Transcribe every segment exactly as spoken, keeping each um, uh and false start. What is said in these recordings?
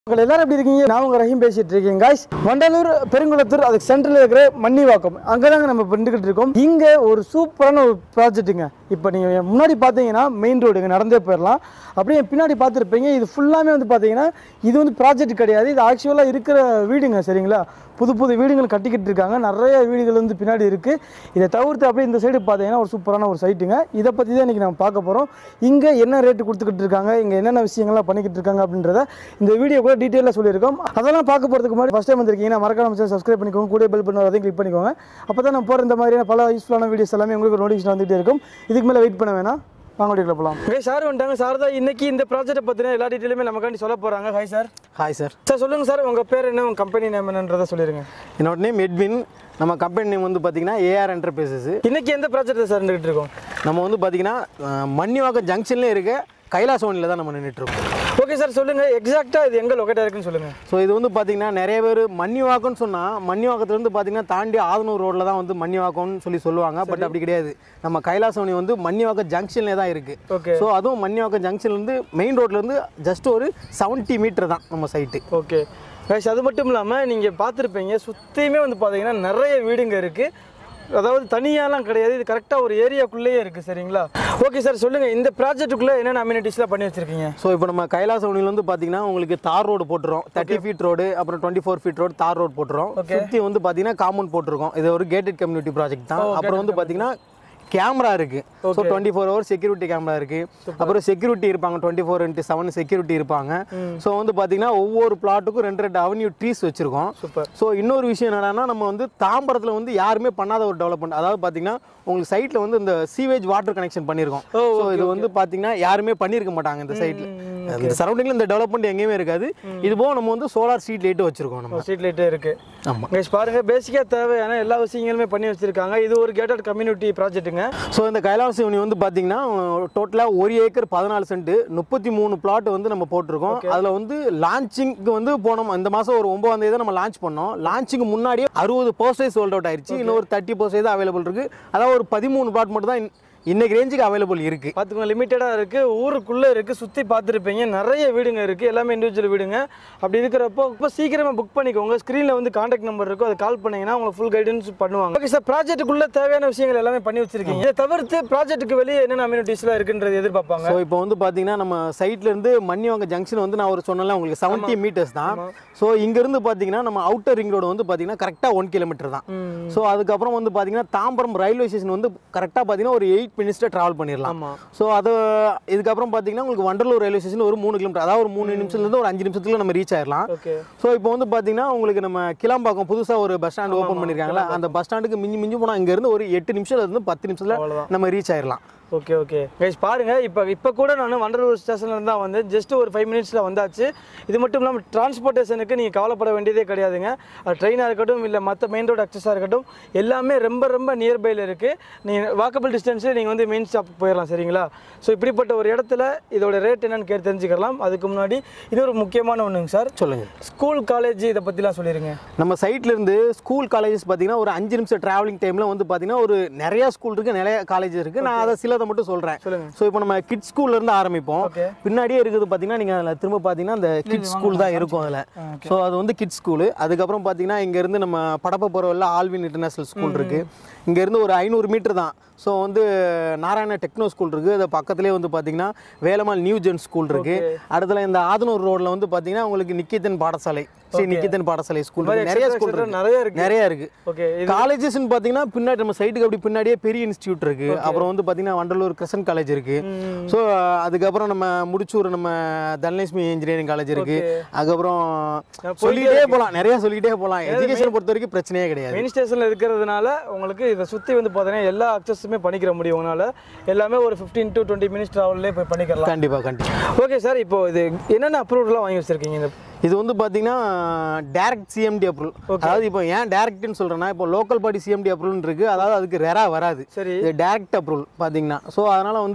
எல்லாரும் எப்படி இருக்கீங்க? நான் உங்க ரஹீம் பேசிட்டு இருக்கேன் गाइस. வண்டலூர் பெருங்குளத்தூர் அதுக்கு சென்டர்ல இருக்கிற மன்னிவாக்கம் அங்கதாங்க நம்ம பண்ணிக்கிட்டு இருக்கோம். இங்க ஒரு சூப்பரான ஒரு ப்ராஜெக்ட்டுங்க. இப்போ நீங்க முன்னாடி பாத்தீங்கன்னா மெயின் ரோடுங்க, நடந்தே போயிடலாம். அப்படியே பின்னாடி பார்த்துருப்பீங்க. இது ஃபுல்லாமே வந்து பார்த்தீங்கன்னா இது வந்து ப்ராஜெக்ட் கிடையாது, இது ஆக்சுவலாக இருக்கிற வீடுங்க. சரிங்களா? புது புது வீடுகள் கட்டிக்கிட்டு இருக்காங்க. நிறைய வீடுகள் வந்து பின்னாடி இருக்குது. இதை தவிர்த்து அப்படியே இந்த சைடு பார்த்தீங்கன்னா ஒரு சூப்பரான ஒரு சைட்டுங்க. இதை பற்றி தான் இன்றைக்கி நம்ம பார்க்க போகிறோம். இங்கே என்ன ரேட்டு கொடுத்துக்கிட்டு இருக்காங்க, இங்கே என்னென்ன விஷயங்கள்லாம் பண்ணிக்கிட்டு இருக்காங்க அப்படின்றத இந்த வீடியோ கூட டீட்டெயிலாக சொல்லியிருக்கோம். அதெல்லாம் பார்க்க போகிறதுக்கு முன்னாடி ஃபஸ்ட் டைம் வந்திருக்கீங்கன்னா மறக்காம சேனல் சப்ஸ்கிரைப் பண்ணிக்கோங்க, கூட பெல் பண்ண அதையும் கிளிக் பண்ணிக்கோங்க. அப்போ தான் நம்ம போகிற இந்த மாதிரியான பல யூஸ்ஃபுல்லான வீடியோஸ் எல்லாமே உங்களுக்கு நோட்டிஃபிகேஷன் வந்துகிட்டே இருக்கும். இதுக்கு மேலே வெயிட் பண்ண வேணாம், வாங்க வீடியோக்குள்ள போகலாம். ஹே சார் வந்துட்டாங்க. சார் தான் இன்னைக்கு இந்த ப்ராஜெக்ட்டை பற்றின எல்லா டீட்டெயிலுமே நமக்காண்டி சொல்ல போகிறாங்க. Hi sir. Hi sir. Sir சொல்லுங்கள் சார், உங்கள் பேர் என்ன, உங்கள் கம்பெனி நேம் என்னன்றதை சொல்லிடுங்க. என்னோட நேம் எட்வின். நம்ம கம்பெனி நேம் வந்து பார்த்தீங்கன்னா ஏஆர் என்டர்பிரைசஸ். இன்னைக்கு எந்த ப்ராஜெக்ட் சார் நின்றுட்டு இருக்கோம்? நம்ம வந்து பார்த்தீங்கன்னா மன்னிவாக்கம் ஜங்ஷன்லேயே இருக்க கைலாசவனியில் தான் நம்ம நின்றுட்டுருக்கோம். ஓகே சார், சொல்லுங்கள் எக்ஸாக்டாக இது எங்கே லொக்கேட் இருக்குன்னு சொல்லுங்கள். ஸோ இது வந்து பார்த்தீங்கன்னா நிறைய பேர் மன்னிவாக்கம்னு சொன்னால் மன்னிவாக்கத்துலேருந்து பார்த்தீங்கன்னா தாண்டி ஆதனூர் ரோட்டில் தான் வந்து மன்னிவாக்கம்னு சொல்லி சொல்லுவாங்க. பட் அப்படி கிடையாது. நம்ம கைலாசவனி வந்து மன்னிவாக்கம் ஜங்ஷன்லேயே தான் இருக்குது. ஓகே. ஸோ அதுவும் மன்னிவாக்கம் ஜங்ஷன்லேருந்து மெயின் ரோட்லேருந்து ஜஸ்ட் ஒரு செவன்ட்டி மீட்டர் தான் நம்ம சைட்டு. ஓகே கைஸ், அது மட்டும் இல்லாமல் நீங்கள் பார்த்துருப்பீங்க சுற்றியுமே வந்து பார்த்தீங்கன்னா நிறைய வீடுங்க இருக்குது. அதாவது தனியாலாம் கிடையாது, இது கரெக்டாக ஒரு ஏரியாக்குள்ளேயே இருக்குது. சரிங்களா? ஓகே சார், சொல்லுங்கள் இந்த ப்ராஜெக்ட்டுக்குள்ளே என்னென்ன அம்யூனிட்டிஸ்லாம் பண்ணி வச்சுருக்கீங்க? ஸோ இப்போ நம்ம கைலாசவனியில் வந்து பார்த்தீங்கன்னா உங்களுக்கு தார் ரோடு போட்டுரும், தேர்ட்டி ஃபீட் ரோடு, அப்புறம் twenty four feet road tar road போட்டுரும். சுற்றி வந்து பார்த்தீங்கன்னா காம்பவுண்ட் போட்டிருக்கோம். இது ஒரு கேட்டட் கம்யூனிட்டி ப்ராஜெக்ட் தான். அப்புறம் வந்து பார்த்தீங்கன்னா கேமரா இருக்குது. So twenty four hour security camera இருக்குது. அப்புறம் செக்யூரிட்டி இருப்பாங்க, twenty four into seven security இருப்பாங்க. ஸோ வந்து பார்த்தீங்கன்னா ஒவ்வொரு பிளாட்டுக்கும் ரெண்டு ரெண்டு அவென்யூ ட்ரீஸ் வச்சுருக்கோம். சூப்பர். ஸோ இன்னொரு விஷயம் என்னன்னா, நம்ம வந்து தாம்பரத்தில் வந்து யாருமே பண்ணாத ஒரு டெவலப்மெண்ட். அதாவது பார்த்தீங்கன்னா உங்களுக்கு சைட்டில் வந்து இந்த சீவேஜ் வாட்டர் கனெக்ஷன் பண்ணியிருக்கோம். ஸோ இது வந்து பார்த்தீங்கன்னா யாருமே பண்ணியிருக்க மாட்டாங்க இந்த சைட்டில். இந்த சரௌண்டிங்கில் இந்த டெவலப்மெண்ட் எங்கேயுமே இருக்காது. இது போக நம்ம வந்து சோலார் ஸ்ட்ரீட் லைட்டு வச்சிருக்கோம். நம்ம ஸ்ட்ரீட் லைட்டே இருக்குது. ஆமாம் கைஸ் பாருங்கள், பேசிக்காக தேவையான எல்லா விஷயங்களுமே பண்ணி வச்சுருக்காங்க. இது ஒரு கேட்டட் கம்யூனிட்டி ப்ராஜெக்ட்டுங்க. ஸோ இந்த கைலாசவனி வந்து பார்த்தீங்கன்னா டோட்டலாக ஒரு ஏக்கர் பதினாலு சென்ட் முப்பத்தி மூணு பிளாட் வந்து நம்ம போட்டிருக்கோம். அதில் வந்து லான்ச்சிங்க்கு வந்து போனோம். இந்த மாதம் ஒரு ஒன்பதாம் தேதி நம்ம லான்ச் பண்ணோம். லான்ச்சிங்க்கு முன்னாடியே அறுபது பர்சன்டேஜ் சோல்ட் அவுட் ஆயிடுச்சு. இன்னும் ஒரு தேர்ட்டி பர்சன்டேஜ் தான் அவைலபிள் இருக்குது. அதாவது ஒரு பதிமூணு பிளாட் மட்டும் தான் இன்னைக்கு ரேஞ்சுக்கு அவைலபிள் இருக்குது. பார்த்துக்கோங்க, லிமிட்டடாக இருக்குது, ஊருக்குள்ளே இருக்குது, சுற்றி பார்த்துருப்பீங்க, நிறைய வீடுங்க இருக்குது, எல்லாமே இண்டிவிஜுவல் வீடுங்க. அப்படி இருக்கிறப்போ இப்போ சீக்கிரமாக புக் பண்ணிக்கோங்க. ஸ்க்ரீனில் வந்து கான்டாக்ட் நம்பர் இருக்கும், அதை கால் பண்ணிங்கன்னா உங்களுக்கு ஃபுல் கைடன்ஸ் பண்ணுவாங்க. ஓகே சார், ப்ராஜெக்ட்டுக்குள்ளே தேவையான விஷயங்கள் எல்லாமே பண்ணி வச்சிருக்கீங்க. இதை தவிர்த்து ப்ராஜெக்ட்டுக்கு வெளியே என்னென்ன அம்யூனிட்டிஸ்லாம் இருக்குன்றது எதிர்பார்ப்பாங்க. ஸோ இப்போ வந்து பார்த்தீங்கன்னா நம்ம சைட்லேருந்து மன்னிவாங்க ஜங்ஷன் வந்து நான் ஒரு சொன்னல உங்களுக்கு செவன்ட்டி மீட்டர்ஸ் தான். ஸோ இங்கேருந்து பார்த்தீங்கன்னா நம்ம அவுட்டர் ரிங் ரோடு வந்து பார்த்தீங்கன்னா கரெக்டாக ஒன் கிலோமீட்டர் தான். ஸோ அதுக்கப்புறம் வந்து பார்த்தீங்கன்னா தாம்பரம் ரயில்வே ஸ்டேஷன் வந்து கரெக்டாக பார்த்தீங்கன்னா ஒரு எயிட் மினிட்ஸில் ட்ராவல் பண்ணிடலாம். ஸோ அது இதுக்கப்புறம் பார்த்தீங்கன்னா உங்களுக்கு வண்டலூர் ரயில்வே ஸ்டேஷன் ஒரு மூணு கிலோமீட்டர், அதாவது ஒரு மூணு நிமிஷத்துலேருந்து ஒரு அஞ்சு நிமிஷத்துல நம்ம ரீச் ஆயிடலாம். ஸோ இப்போ வந்து பார்த்தீங்கன்னா உங்களுக்கு நம்ம கிளம்பாக்கம் புதுசாக ஒரு பஸ் ஸ்டாண்ட் ஓப்பன் பண்ணியிருக்காங்களா, அந்த பஸ் ஸ்டாண்டுக்கு மிஞ்சி மிஞ்சி போனால் இங்கேருந்து ஒரு எட்டு நிமிஷத்துல இருந்து பத்து நிமிஷத்தில் நம்ம ரீச் ஆயிடலாம். ஓகே ஓகே கைஸ் பாருங்கள், இப்போ இப்போ கூட நான் வண்டலூர் ஸ்டேஷன்லேருந்து தான் வந்து ஜஸ்ட் ஒரு ஃபைவ் மினிட்ஸில் வந்தாச்சு. இது மட்டும் இல்லாமல் டிரான்ஸ்போர்ட்டேஷனுக்கு நீங்கள் கவலைப்பட வேண்டியதே கிடையாதுங்க. அது ட்ரெயினாக இருக்கட்டும் இல்லை மற்ற மெயின் ரோடு அக்சஸாக இருக்கட்டும், எல்லாமே ரொம்ப ரொம்ப நியர்பையில் இருக்குது. நீங்கள் வாக்கபிள் டிஸ்டன்ஸில் நீங்கள் வந்து மெயின் ஸ்டாப் போயிடலாம். சரிங்களா? ஸோ இப்படிப்பட்ட ஒரு இடத்துல இதோட ரேட் என்னன்னு கேட்டு தெரிஞ்சுக்கலாம். அதுக்கு முன்னாடி இன்னொரு முக்கியமான ஒன்றுங்க சார், சொல்லுங்கள். ஸ்கூல் காலேஜ் இதை பற்றிலாம் சொல்லிடுங்க. நம்ம சைட்லேருந்து ஸ்கூல் காலேஜஸ் பார்த்தீங்கன்னா ஒரு அஞ்சு நிமிஷம் ட்ராவலிங் டைமில் வந்து பார்த்தீங்கன்னா ஒரு நிறையா ஸ்கூல் இருக்குது, நிறைய காலேஜ் இருக்குது. நான் அதை சில மட்டும் சொல்றேன். சோ இப்போ நம்ம கிட்ஸ் ஸ்கூல்ல இருந்து ஆரம்பிப்போம். பின்னாடியே இருக்குது பாத்தீங்கன்னா நீங்க அதுல திரும்ப பாத்தீங்கன்னா அந்த கிட்ஸ் ஸ்கூல் தான் இருக்கும் அதுல. சோ அது வந்து கிட்ஸ் ஸ்கூல். அதுக்கப்புறம் பாத்தீங்கன்னா இங்க இருந்து நம்ம படப்ப போறவல்ல ஆல்வின் இன்டர்நேஷனல் ஸ்கூல் இருக்கு. இங்க இருந்து ஒரு ஐநூறு மீட்டர் தான். ஸோ வந்து நாராயண டெக்னோ ஸ்கூல் இருக்குது. அது பக்கத்துலேயே வந்து பார்த்தீங்கன்னா வேலம்மாள் நியூ ஜென் ஸ்கூல் இருக்குது. அடுத்துல இந்த ஆதனூர் ரோடில் வந்து பார்த்தீங்கன்னா உங்களுக்கு நிக்கிதன் பாடசாலை, சரி நிக்கிதன் பாடசாலை ஸ்கூல் நிறைய ஸ்கூல் நிறைய இருக்கு நிறைய இருக்கு காலேஜஸ்ன்னு பார்த்தீங்கன்னா பின்னாடி நம்ம சைட்டுக்கு அப்படி பின்னாடியே பெரிய இன்ஸ்டியூட் இருக்கு. அப்புறம் வந்து பார்த்தீங்கன்னா வண்டலூர் கிருஷ்ணன் காலேஜ் இருக்கு. ஸோ அதுக்கப்புறம் நம்ம முடிச்சூர் நம்ம தனலட்சுமி இன்ஜினியரிங் காலேஜ் இருக்கு. அதுக்கப்புறம் சொல்லிக்கிட்டே போகலாம், நிறைய சொல்லிக்கிட்டே போகலாம். எஜுகேஷன் பொறுத்த வரைக்கும் பிரச்சனையே கிடையாது. மெயின் ஸ்டேஷனில் இருக்கிறதுனால உங்களுக்கு இதை சுற்றி வந்து பார்த்தீங்கன்னா எல்லா அக்சஸ் பண்ணிக்கிற முடியும். உங்களால எல்லாமே ஒரு ஃபிஃப்டீன் டு டுவெண்ட்டி மினிட்ஸ் டிராவல்லே போய் பண்ணிக்கலாம். கண்டிப்பா கண்டிப்பா. ஓகே சார், இப்போ இது என்னென்ன அப்ரூவல்லாம் வாங்கி வச்சிருக்கீங்க? இந்த இது வந்து பார்த்தீங்கன்னா டைரக்ட் சிஎம்டி அப்ரூவல். அதாவது இப்போ ஏன் டைரக்ட்னு சொல்கிறேன்னா, இப்போ லோக்கல் பாடி சிஎம்டி அப்ரூவல் இருக்குது, அதாவது அதுக்கு ரெரா வராது. சரி, இது டைரக்ட் அப்ரூவல் பார்த்தீங்கன்னா. ஸோ அதனால் வந்து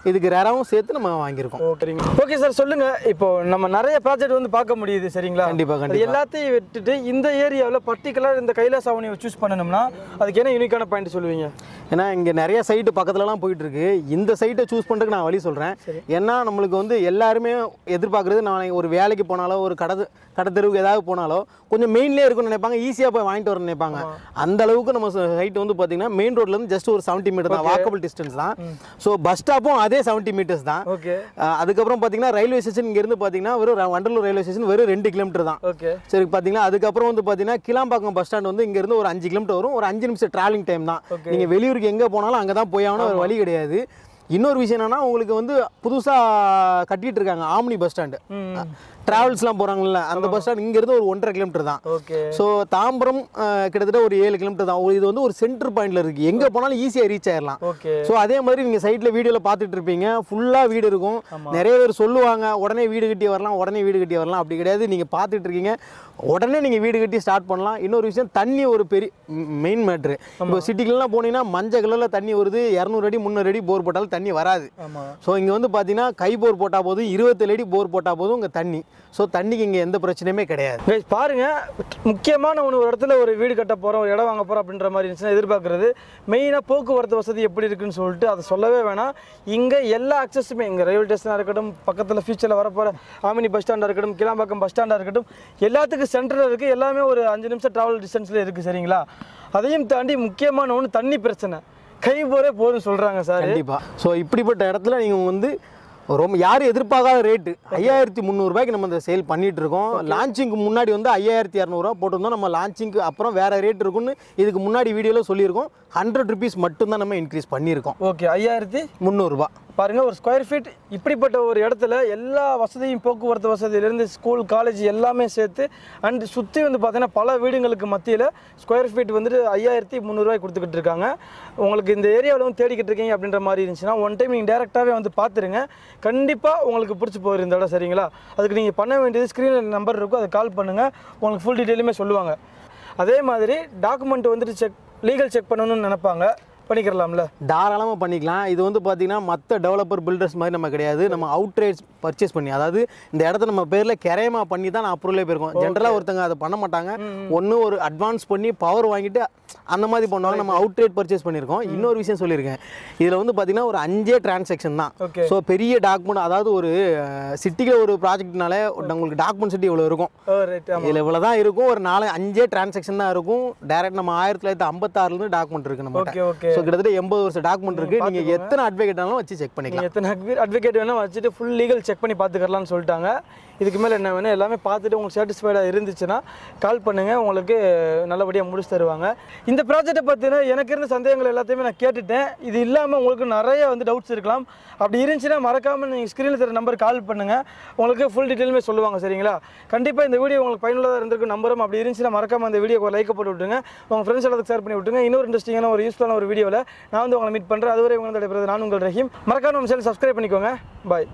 இதுக்கு ரேராவும் சேர்த்து நம்ம வாங்கியிருக்கோம். ஓகேங்க. ஓகே சார், சொல்லுங்க. இப்போ நம்ம நிறைய ப்ராஜெக்ட் வந்து பார்க்க முடியுது சரிங்களா? கண்டிப்பா கண்டிப்பா. எல்லாத்தையும் விட்டுட்டு இந்த ஏரியாவில் பர்டிகுலர் இந்த கைலாஸ் அவனியை சூஸ் பண்ணணும்னா அதுக்கு என்ன யூனிக்கான பாயிண்ட் சொல்லுவீங்க? ஏன்னா இங்கே நிறைய சைட்டு பக்கத்துலலாம் போயிட்டு இருக்கு. இந்த சைட்டை சூஸ் பண்ணுறதுக்கு நான் வழி சொல்கிறேன். ஏன்னா நம்மளுக்கு வந்து எல்லாருமே எதிர்பார்க்குறது, நான் ஒரு வேலைக்கு போனாலோ ஒரு கடை கடை தெருவுக்கு ஏதாவது போனாலோ கொஞ்சம் மெயின்லேயே இருக்குன்னு நினைப்பாங்க, ஈஸியாக போய் வாங்கிட்டு வரணும்னு நினைப்பாங்க. அந்த அளவுக்கு நம்ம சைட் வந்து பார்த்தீங்கன்னா மெயின் ரோட்லேருந்து ஜஸ்ட் ஒரு செவன்ட்டி மீட்டர் தான், வாக்கபிள் டிஸ்டன்ஸ் தான். ஸோ பஸ் ஸ்டாப்பும் அதே செவன்ட்டி மீட்டர்ஸ் தான். ஓகே. அதுக்கப்புறம் பார்த்தீங்கன்னா ரயில்வே ஸ்டேஷன் இங்கேருந்து பார்த்தீங்கன்னா வெறும் வண்டலூர் ரயில்வே ஸ்டேஷன் வெறும் ரெண்டு கிலோமீட்டர் தான். ஓகே. சரி, பார்த்தீங்கன்னா அதுக்கப்புறம் வந்து பார்த்தீங்கன்னா கிளாம்பாக்கம் பஸ் ஸ்டாண்ட் வந்து இங்கேருந்து ஒரு அஞ்சு கிலோமீட்டர் வரும். ஒரு அஞ்சு நிமிஷம் டிராவலிங் டைம் தான். நீங்கள் வெளியூருக்கு எங்கே போனாலும் அங்கே தான் போய் ஆகணும், ஒரு வழி கிடையாது. இன்னொரு விஷயம் என்னன்னா, உங்களுக்கு வந்து புதுசாக கட்டிட்டு இருக்காங்க ஆம்னி பஸ் ஸ்டாண்டு. டிராவல்ஸ்லாம் போகிறாங்கல்ல, அந்த பஸ் ஸ்டாண்ட் இங்கேருந்து ஒரு ஒன்றரை கிலோமீட்டர் தான். ஓகே. ஸோ தாம்பரம் கிட்டத்தட்ட ஒரு ஏழு கிலோமீட்டர் தான். இது வந்து ஒரு சென்டர் பாயிண்ட்ல இருக்குது, எங்கே போனாலும் ஈஸியாக ரீச் ஆயிடலாம். ஓகே. ஸோ அதே மாதிரி நீங்கள் சைட்டில் வீடியோவில் பார்த்துட்டு இருப்பீங்க, ஃபுல்லாக வீடு இருக்கும். நிறைய பேர் சொல்லுவாங்க உடனே வீடு கட்டி வரலாம், உடனே வீடு கட்டி வரலாம். அப்படி கிடையாது. நீங்கள் பார்த்துட்டு இருக்கீங்க, உடனே நீங்கள் வீடு கட்டி ஸ்டார்ட் பண்ணலாம். இன்னொரு விஷயம், தண்ணி ஒரு பெரிய மெயின் மேட்ரு. இப்போ சிட்டிக்குலாம் போனீங்கன்னா மஞ்சள் கலரில் தண்ணி வருது, இரநூறு அடி முந்நூறு அடி போர் போட்டாலும் தண்ணி வராது. ஸோ இங்கே வந்து பார்த்தீங்கன்னா கை போர் போட்டால் போதும், இருபத்தேழு அடி போர் போட்டால் போதும் இங்கே தண்ணி. ஸோ தண்ணிக்கு இங்கே எந்த பிரச்சனையுமே கிடையாது. பாருங்க, முக்கியமான ஒன்று, ஒரு இடத்துல ஒரு வீடு கட்ட போகிறோம், ஒரு இடம் வாங்க போகிறோம் அப்படின்ற மாதிரி இருந்துச்சுன்னா எதிர்பார்க்குறது மெயினாக போக்குவரத்து வசதி எப்படி இருக்குன்னு சொல்லிட்டு அதை சொல்லவே வேணாம். இங்கே எல்லா அக்சஸுமே, இங்கே ரயில்வே ஸ்டேஷனாக இருக்கட்டும், பக்கத்தில் ஃபியூச்சரில் வரப்போகிற ஆமினி பஸ் ஸ்டாண்டாக இருக்கட்டும், கிளாம்பாக்கம் பஸ் ஸ்டாண்டாக இருக்கட்டும், எல்லாத்துக்கும் சென்டரில் இருக்குது. எல்லாமே ஒரு அஞ்சு நிமிஷம் ட்ராவல் டிஸ்டன்ஸில் இருக்குது சரிங்களா? அதையும் தாண்டி முக்கியமான ஒன்று தண்ணி பிரச்சனை. கை போரே போதும் சொல்கிறாங்க சார். கண்டிப்பாக. ஸோ இப்படிப்பட்ட இடத்துல நீங்கள் வந்து ரொம்ப யாரும் எதிர்பார்க்காத ரேட்டு ஐயாயிரத்தி முந்நூறுபாய்க்கு நம்ம இந்த சேல் பண்ணிட்டு இருக்கோம். லான்ச்சிங்க்கு முன்னாடி வந்து ஐயாயிரத்தி இரநூறுவா போட்டிருந்தோம். நம்ம லான்ச்சிங்க்கு அப்புறம் வேற ரேட் இருக்குன்னு இதுக்கு முன்னாடி வீடியோவில் சொல்லியிருக்கோம். ஹண்ட்ரட் ருபீஸ் மட்டும்தான் நம்ம இன்க்ரீஸ் பண்ணியிருக்கோம். ஓகே. ஐயாயிரத்தி முந்நூறுபா. பாருங்க, ஒரு ஸ்கொயர் ஃபீட் இப்படிப்பட்ட ஒரு இடத்துல எல்லா வசதியும், போக்குவரத்து வசதியிலேருந்து ஸ்கூல் காலேஜ் எல்லாமே சேர்த்து அண்ட் சுற்றி வந்து பார்த்தீங்கன்னா பல வீடுங்களுக்கு மத்தியில் ஸ்கொயர் ஃபீட் வந்துட்டு ஐயாயிரத்தி முந்நூறுவாய் கொடுத்துக்கிட்டு இருக்காங்க. உங்களுக்கு இந்த ஏரியாவில் வந்து தேடிக்கிட்டு இருக்கீங்க அப்படின்ற மாதிரி இருந்துச்சுன்னா ஒன் டைம் நீங்கள் டேரெக்டாகவே வந்து பார்த்துருங்க. கண்டிப்பாக உங்களுக்கு பிடிச்சி போயிரு இந்த இடம் சரிங்களா? அதுக்கு நீங்கள் பண்ண வேண்டியது ஸ்க்ரீனில் நம்பர் இருக்கும், அதை கால் பண்ணுங்கள், உங்களுக்கு ஃபுல் டீட்டெயிலுமே சொல்லுவாங்க. அதே மாதிரி டாக்குமெண்ட் வந்துட்டு செக் லீகல் செக் பண்ணணும்னு நினைப்பாங்க, பண்ணிக்கிறலாம்ல? தாராளமாக பண்ணிக்கலாம். இது வந்து பார்த்தீங்கன்னா மற்ற டெவலப்பர் பில்டர்ஸ் மாதிரி நம்ம கிடையாது. நம்ம அவுட் ரேட்ஸ் பர்ச்சேஸ் பண்ணி, அதாவது இந்த இடத்த நம்ம பேரில் கிரையமா பண்ணி தான் நான் அப்ரூவலே போயிருக்கோம். ஜென்ரலாக ஒருத்தங்க அதை பண்ண மாட்டாங்க. ஒன்று ஒரு அட்வான்ஸ் பண்ணி பவர் வாங்கிட்டு அந்த மாதிரி பண்ணுவாங்க. நம்ம அவுட் ரேட் பர்ச்சேஸ் பண்ணியிருக்கோம். இன்னொரு விஷயம் சொல்லியிருக்கேன், இதில் வந்து பார்த்தீங்கன்னா ஒரு அஞ்சே டிரான்சாக்ஷன் தான். ஸோ பெரிய டாக்குமெண்ட், அதாவது ஒரு சிட்டியில் ஒரு ப்ராஜெக்ட்னாலே உங்களுக்கு டாக்குமெண்ட் சிட்டி இவ்வளோ இருக்கும், இதில் இவ்வளோ தான் இருக்கும். ஒரு நாலு அஞ்சே டிரான்சாக்ஷன் தான் இருக்கும். டேரக்ட் நம்ம ஆயிரத்தி தொள்ளாயிரத்தி ஐம்பத்தாறுலேருந்து டாக்குமெண்ட் இருக்குது நம்ம. ஸோ கிட்டத்தட்ட எண்பது வருஷம் டாக்குமெண்ட் இருக்குது. நீங்கள் எத்தனை அட்வொகேட்டாலும் வச்சு செக் பண்ணிக்கலாம். எத்தனை அட்வொகேட் வேணால் வச்சுட்டு ஃபுல் லீகல் செக் பண்ணி பார்த்துக்கலாம்னு சொல்லிட்டாங்க. இதுக்கு மேலே என்ன வேணும் எல்லாமே பார்த்துட்டு உங்களுக்கு சாட்டிஸ்ஃபைடாக இருந்துச்சுன்னா கால் பண்ணுங்கள், உங்களுக்கு நல்லபடியாக முடிச்சு தருவாங்க. இந்த ப்ராஜெக்டை பற்றின எனக்கு இருந்த சந்தேகங்கள் எல்லாத்தையுமே நான் கேட்டுட்டேன். இது இல்லாமல் உங்களுக்கு நிறைய வந்து டவுட்ஸ் இருக்கலாம். அப்படி இருந்துச்சுன்னா மறக்காமல் நீங்கள் ஸ்க்ரீனில் தர நம்பர் கால் பண்ணுங்கள், உங்களுக்கு ஃபுல் டீட்டெயிலுமே சொல்லுவாங்க சரிங்களா? கண்டிப்பாக இந்த வீடியோ உங்களுக்கு பயனுள்ளதாக இருந்திருக்கு நம்பரும். அப்படி இருந்துச்சுன்னா மறக்காமல் அந்த வீடியோக்கு ஒரு லைக் போட்டு விட்டுருங்க, உங்கள் ஃப்ரெண்ட்ஸ் எல்லாத்துக்கு ஷேர் பண்ணி விட்டுருங்க. இன்னொரு இன்ட்ரெஸ்டிங்கான ஒரு யூஸ்ஃபுல்லான ஒரு வீடியோவில் நான் வந்து உங்களை மீட் பண்ணுறேன். அதுவரை உங்களை நான் உங்கள் ரஹீம். மறக்காம நம்ம சேனல் சப்ஸ்கிரைப் பண்ணிக்கோங்க. பாய்.